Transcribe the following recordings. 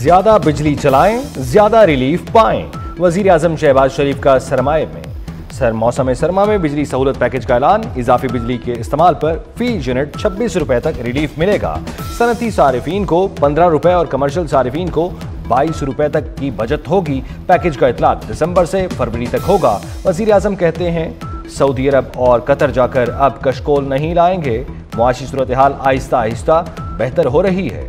ज्यादा बिजली चलाएं, ज्यादा रिलीफ पाएं। वजीर आजम शहबाज शरीफ का सरमाए में मौसम सरमा में बिजली सहूलत पैकेज का ऐलान। इजाफी बिजली के इस्तेमाल पर फी यूनिट 26 रुपए तक रिलीफ मिलेगा। सनती सारिफीन को 15 रुपए और कमर्शियल सारिफीन को 22 रुपए तक की बचत होगी। पैकेज का इतलाक दिसंबर से फरवरी तक होगा। वजीर आजम कहते हैं सऊदी अरब और कतर जाकर अब कशकोल नहीं लाएंगे। मुआशी सूरत हाल आहिस्ता आहिस्ता बेहतर हो रही है।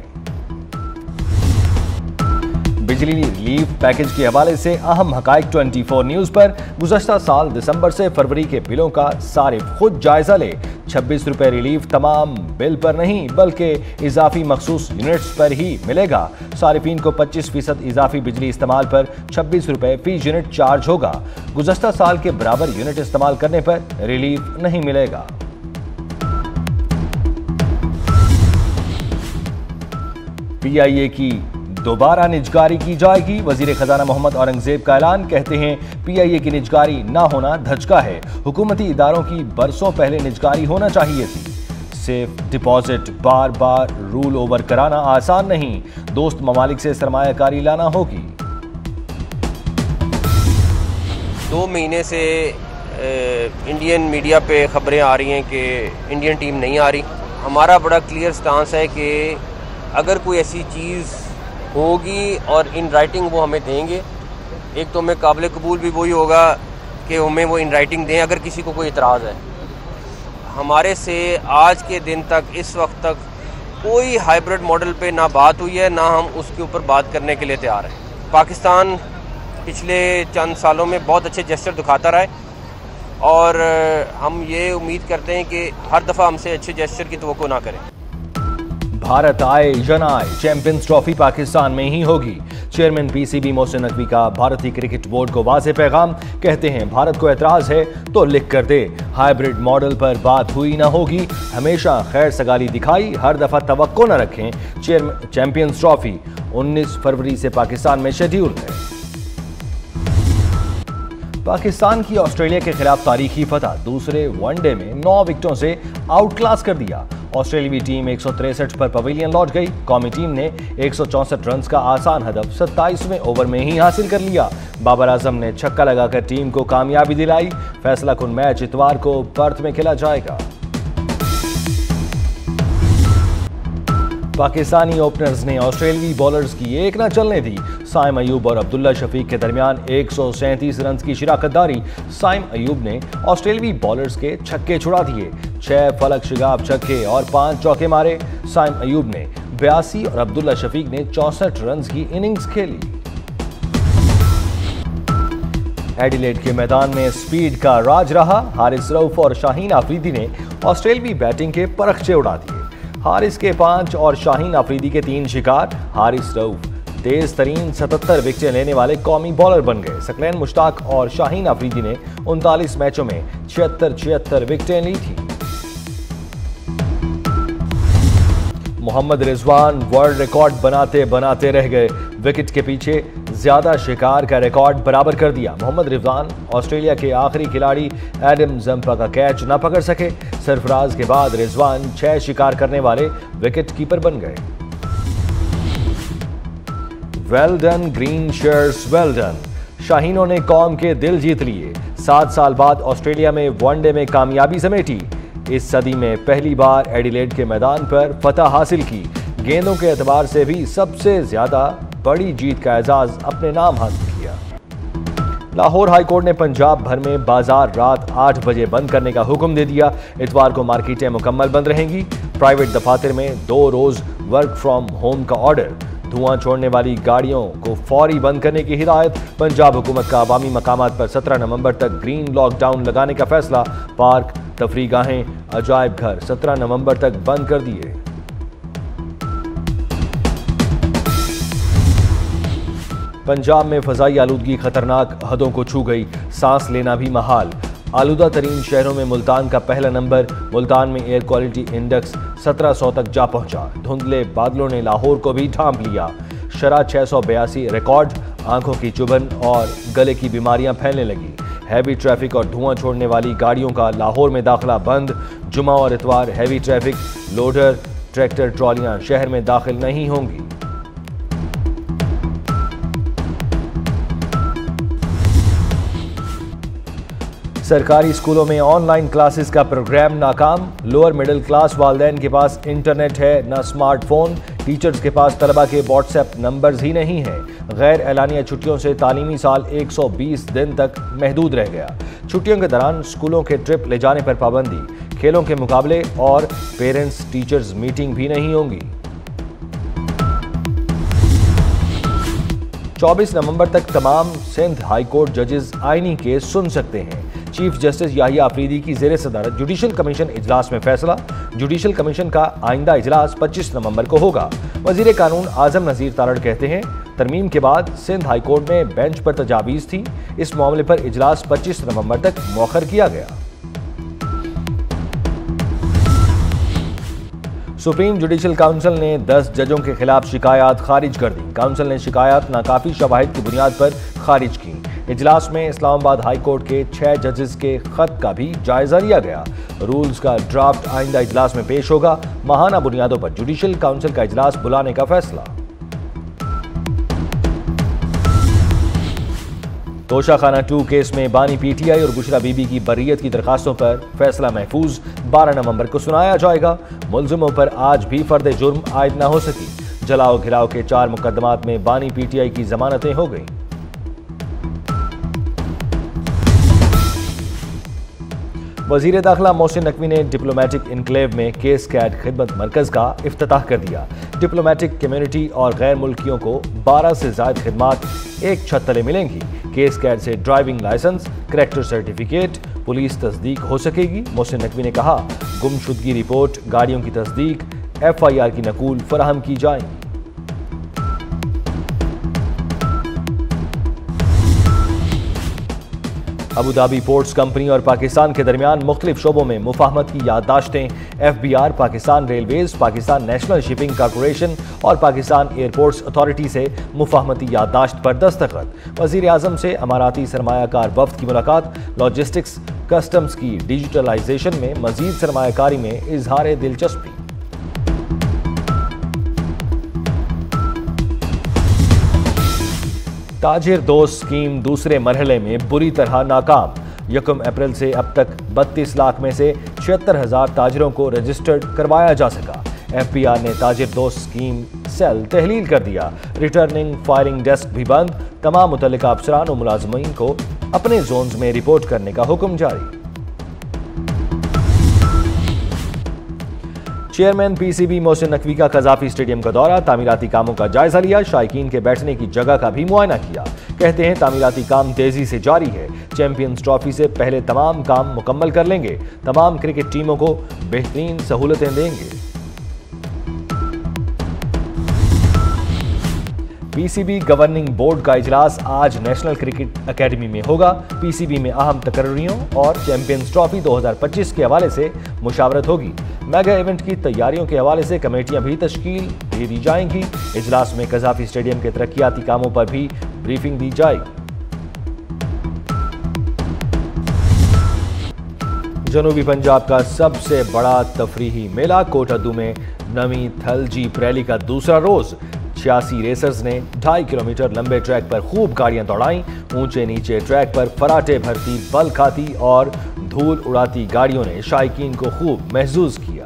बिजली रिलीफ पैकेज के हवाले से अहम हकाइक 24 न्यूज पर। गुज़श्ता साल दिसंबर से फरवरी के बिलों का सारिफ खुद जायजा ले। 26 रुपए रिलीफ तमाम बिल पर नहीं बल्कि इजाफी मखसूस यूनिट्स पर ही मिलेगा। सारिफीन को 25% इजाफी बिजली इस्तेमाल पर 26 रुपए फी यूनिट चार्ज होगा। गुज़श्ता साल के बराबर यूनिट इस्तेमाल करने पर रिलीफ नहीं मिलेगा। PIA की दोबारा निजगारी की जाएगी। वजीर खजाना मोहम्मद औरंगजेब का ऐलान। कहते हैं PIA की निजगारी ना होना धचका है। हुकूमती इदारों की बरसों पहले निजगारी होना चाहिए थी। सेफ डिपॉजिट बार बार रूल ओवर कराना आसान नहीं। दोस्त ममालिक से सरमायाकारी लाना होगी। 2 महीने से इंडियन मीडिया पे खबरें आ रही हैं कि इंडियन टीम नहीं आ रही। हमारा बड़ा क्लियर स्टांस है कि अगर कोई ऐसी चीज़ होगी और इन राइटिंग वो हमें देंगे। एक तो हमें काबिल कबूल भी वही होगा कि हमें वो इन राइटिंग दें अगर किसी को कोई इतराज़ है। हमारे से आज के दिन तक इस वक्त तक कोई हाइब्रिड मॉडल पे ना बात हुई है ना हम उसके ऊपर बात करने के लिए तैयार हैं। पाकिस्तान पिछले चंद सालों में बहुत अच्छे जेस्चर दिखाता रहा है और हम ये उम्मीद करते हैं कि हर दफ़ा हमसे अच्छे जेस्चर की तवक्को ना करें। भारत आए या ना आए, चैंपियंस ट्रॉफी पाकिस्तान में ही होगी। चेयरमैन PCB मोहसिन नकवी का भारतीय क्रिकेट बोर्ड को वाज़ेह पैगाम। कहते हैं भारत को एतराज़ है तो लिख कर दे। हाइब्रिड मॉडल पर बात हुई ना होगी। हमेशा खैर सगाली दिखाई, हर दफा तवक्को न रखें। चैंपियंस ट्रॉफी 19 फरवरी से पाकिस्तान में शेड्यूल है। पाकिस्तान की ऑस्ट्रेलिया के खिलाफ तारीखी फतह। दूसरे वनडे में 9 विकेटों से आउट क्लास कर दिया। ऑस्ट्रेलियावी टीम 163 पर पवेलियन लौट गई। कौमी टीम ने 164 रन का आसान हदफ 27वें ओवर में ही हासिल कर लिया। बाबर आजम ने छक्का लगाकर टीम को कामयाबी दिलाई। फैसला कुन मैच इतवार को पर्थ में खेला जाएगा। पाकिस्तानी ओपनर्स ने ऑस्ट्रेलियावी बॉलर्स की एक न चलने दी। साइम अयूब और अब्दुल्ला शफीक के दरमियान 137 रन की शिराकतदारी। साइम अयूब ने ऑस्ट्रेलियावी बॉलर्स के छक्के छुड़ा दिए। 6 फलक शिगाब छक्के और 5 चौके मारे। साइम अयूब ने 82 और अब्दुल्ला शफीक ने 64 रन की इनिंग्स खेली। एडिलेड के मैदान में स्पीड का राज रहा। हारिस रऊफ और शाहीन आफरीदी ने ऑस्ट्रेलियावी बैटिंग के परखचे उड़ा दिए। हारिस के 5 और शाहीन आफरीदी के 3 शिकार। हारिस रऊफ तेज तरीन 77 विकेटें लेने वाले कौमी बॉलर बन गए। सकलैन मुश्ताक और शाहीन आफरीदी ने 39 मैचों में 76 विकेटें ली थी। मोहम्मद रिजवान वर्ल्ड रिकॉर्ड बनाते बनाते रह गए। विकेट के पीछे ज्यादा शिकार का रिकॉर्ड बराबर कर दिया। मोहम्मद रिजवान ऑस्ट्रेलिया के आखिरी खिलाड़ी एडम जंपा का कैच न पकड़ सके। सरफराज के बाद रिजवान 6 शिकार करने वाले विकेट कीपर बन गए। Well done green shirts well done. शाहीनों ने कौम के दिल जीत लिए। 7 साल बाद ऑस्ट्रेलिया में वनडे में कामयाबी समेटी। इस सदी में पहली बार एडिलेड के मैदान पर फतह हासिल की। गेंदों के एतबार से भी सबसे ज्यादा बड़ी जीत का एजाज अपने नाम हासिल किया। लाहौर हाई कोर्ट ने पंजाब भर में बाजार रात 8 बजे बंद करने का हुक्म दे दिया। इतवार को मार्केटें मुकम्मल बंद रहेंगी। प्राइवेट दफातर में 2 रोज वर्क फ्रॉम होम का ऑर्डर। धुआं छोड़ने वाली गाड़ियों को फौरी बंद करने की हिदायत। पंजाब हुकूमत का अवामी मकामात पर 17 नवंबर तक ग्रीन लॉकडाउन लगाने का फैसला। पार्क, तफरीगाहें, अजायब घर 17 नवंबर तक बंद कर दिए। पंजाब में फजाई आलूदगी खतरनाक हदों को छू गई। सांस लेना भी महाल। आलूदा तरीन शहरों में मुल्तान का पहला नंबर। मुल्तान में एयर क्वालिटी इंडेक्स 1700 तक जा पहुंचा। धुंधले बादलों ने लाहौर को भी ढांप लिया। शरह 682 रिकॉर्ड। आंखों की चुभन और गले की बीमारियां फैलने लगी। हैवी ट्रैफिक और धुआं छोड़ने वाली गाड़ियों का लाहौर में दाखिला बंद। जुमा और इतवार हैवी ट्रैफिक, लोडर, ट्रैक्टर ट्रॉलियां शहर में दाखिल नहीं होंगी। सरकारी स्कूलों में ऑनलाइन क्लासेस का प्रोग्राम नाकाम। लोअर मिडिल क्लास वालिदैन के पास इंटरनेट है न स्मार्टफोन। टीचर्स के पास तलबा के व्हाट्सएप नंबर्स ही नहीं हैं। गैर एलानिया छुट्टियों से तालीमी साल 120 दिन तक महदूद रह गया। छुट्टियों के दौरान स्कूलों के ट्रिप ले जाने पर पाबंदी। खेलों के मुकाबले और पेरेंट्स टीचर्स मीटिंग भी नहीं होंगी। 24 नवंबर तक तमाम सिंध हाई कोर्ट जजेस आईनी केस सुन सकते हैं। चीफ जस्टिस याहिया अफरीदी की ज़ेर सदारत जुडिशल कमीशन इजलास में फैसला। जुडिशल कमीशन का आइंदा इजलास 25 नवंबर को होगा। वजीर कानून आजम नज़ीर तारड़ कहते हैं, तरमीम के बाद सिंध हाई कोर्ट में बेंच पर तजावीज़ थी। इस मामले पर इजलास 25 नवंबर तक मौखर किया गया। सुप्रीम जुडिशल काउंसिल ने 10 जजों के खिलाफ शिकायत खारिज कर दी। काउंसिल ने शिकायत नाकाफी शवाहिद की बुनियाद पर खारिज की। इजलास में इस्लामाबाद हाई कोर्ट के 6 जजेस के खत का भी जायजा लिया गया। रूल्स का ड्राफ्ट आइंदा इजलास में पेश होगा। माहाना बुनियादों पर जुडिशल काउंसिल का इजलास बुलाने का फैसला। तोशाखाना 2 केस में बानी पीटीआई और बुशरा बीबी की बर्रियत की दरखास्तों पर फैसला महफूज 12 नवंबर को सुनाया जाएगा। मुलजिमों पर आज भी फर्द जुर्म आयद न हो सकी। जलाओ घिराव के 4 मुकदमात में बानी पीटीआई की जमानतें हो गईं। वजीर दाखिला मोहसिन नकवी ने डिप्लोमेटिक इनक्लेव में केस कैड खिदमत मरकज का इफ्तिताह कर दिया। डिप्लोमेटिक कम्युनिटी और गैर मुल्कियों को 12 से ज्यादा खिदमात एक छत तले मिलेंगी। केस कैड से driving licence, character certificate, police तस्दीक हो सकेगी। मोहसिन नकवी ने कहा, गुमशुदगी रिपोर्ट, गाड़ियों की तस्दीक, FIR की नकूल फराहम की जाएंगी। अबू धाबी पोर्ट्स कंपनी और पाकिस्तान के दरमियान मुख्तलिफ शोबों में मुफाहमत की याददाश्तें। FBR, Pakistan railways, Pakistan national shipping corporation और पाकिस्तान एयरपोर्ट्स अथॉरिटी से मुफाहमती याददाश्त पर दस्तखत। वजीर आजम से अमाराती सरमायाकार वफ्द की मुलाकात। लॉजिस्टिक्स, कस्टम्स की डिजिटलाइजेशन में मजीद सरमायाकारी में इजहार दिलचस्पी। ताजिर दोस्त स्कीम दूसरे मरहले में बुरी तरह नाकाम। 1 अप्रैल से अब तक 32 लाख में से 76,000 ताजिरों को रजिस्टर्ड करवाया जा सका। FBR ने ताजिर दोस्त स्कीम सेल तहलील कर दिया। रिटर्निंग फायरिंग डेस्क भी बंद। तमाम मुतल्लिका अफसरान और मुलाजमीन को अपने जोन्स में रिपोर्ट करने का हुक्म जारी। चेयरमैन PCB मोहसिन नकवी का कजाफी स्टेडियम का दौरा। तामीराती कामों का जायजा लिया। शायकीन के बैठने की जगह का भी मुआयना किया। कहते हैं, तामीराती काम तेजी से जारी है। चैंपियंस ट्रॉफी से पहले तमाम काम मुकम्मल कर लेंगे। तमाम क्रिकेट टीमों को बेहतरीन सहूलतें देंगे। PCB गवर्निंग बोर्ड का इजलास आज नेशनल क्रिकेट अकेडमी में होगा। PCB में अहम तकर्रियों और चैंपियंस ट्रॉफी 2025 के हवाले से मुशावरत होगी। मेगा इवेंट की तैयारियों के हवाले से कमेटियां भी तश्कील दे दी जाएंगी। इजलास में कजाफी स्टेडियम के तरक्याती कामों पर भी ब्रीफिंग दी जाएगी। जनूबी पंजाब का सबसे बड़ा तफरीही मेला कोटादू में नवी थल जीप रैली का दूसरा रोज। 86 रेसर्स ने 2.5 किलोमीटर लंबे ट्रैक पर खूब गाड़ियां दौड़ाईं। ऊंचे नीचे ट्रैक पर फराटे भरती, बल खाती और धूल उड़ाती गाड़ियों ने शायकीन को खूब महसूस किया।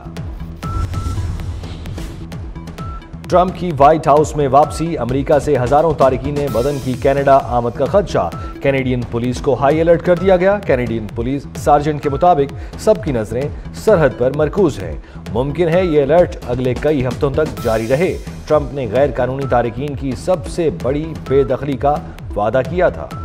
ट्रंप की व्हाइट हाउस में वापसी। अमेरिका से हजारों तारिकीन वतन की कनाडा आमद का खदशा। कैनेडियन पुलिस को हाई अलर्ट कर दिया गया। कैनेडियन पुलिस सार्जेंट के मुताबिक सबकी नजरें सरहद पर मरकूज हैं। मुमकिन है ये अलर्ट अगले कई हफ्तों तक जारी रहे। ट्रंप ने गैर कानूनी तारिकीन की सबसे बड़ी बेदखली का वादा किया था।